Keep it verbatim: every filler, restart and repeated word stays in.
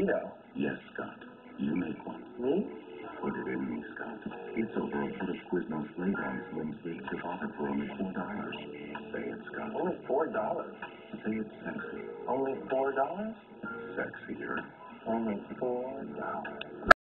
burrito. Yes, Scott. You make one. Me? Put it in me, Scott. It's over a foot of Quiznos flavor on Slim's Big Ciabatta for only four dollars. Say it, Scott. Only four dollars. Say it sexy. Only four dollars? Sexier. Only four dollars.